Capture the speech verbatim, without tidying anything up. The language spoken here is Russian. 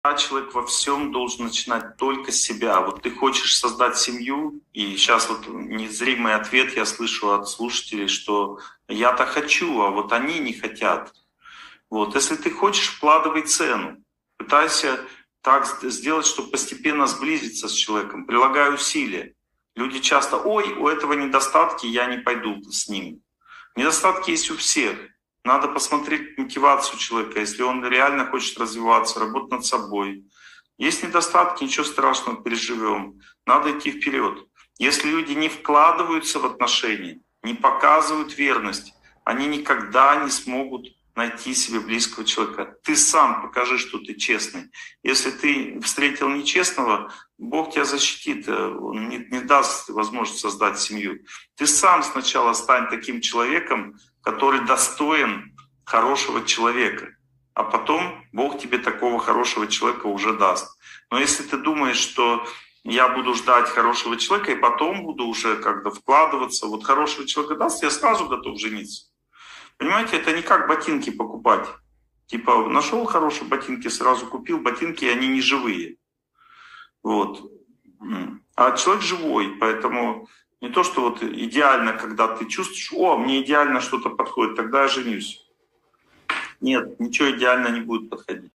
человек во всем должен начинать только с себя. Вот ты хочешь создать семью, и сейчас вот незримый ответ я слышу от слушателей, что я-то хочу, а вот они не хотят. Вот. Если ты хочешь, вкладывай цену. Пытайся так сделать, чтобы постепенно сблизиться с человеком. Прилагай усилия. Люди часто: ой, у этого недостатки, я не пойду с ним. Недостатки есть у всех. Надо посмотреть мотивацию человека, если он реально хочет развиваться, работать над собой. Есть недостатки, ничего страшного, переживем. Надо идти вперед. Если люди не вкладываются в отношения, не показывают верность, они никогда не смогут найти себе близкого человека. Ты сам покажи, что ты честный. Если ты встретил нечестного, Бог тебя защитит, Он не, не даст возможность создать семью. Ты сам сначала стань таким человеком, который достоин хорошего человека, а потом Бог тебе такого хорошего человека уже даст. Но если ты думаешь, что я буду ждать хорошего человека и потом буду уже как-то вкладываться, вот хорошего человека даст, я сразу готов жениться. Понимаете, это не как ботинки покупать. Типа нашел хорошие ботинки, сразу купил ботинки, и они не живые. Вот. А человек живой, поэтому не то, что вот идеально, когда ты чувствуешь: о, мне идеально что-то подходит, тогда я женюсь. Нет, ничего идеально не будет подходить.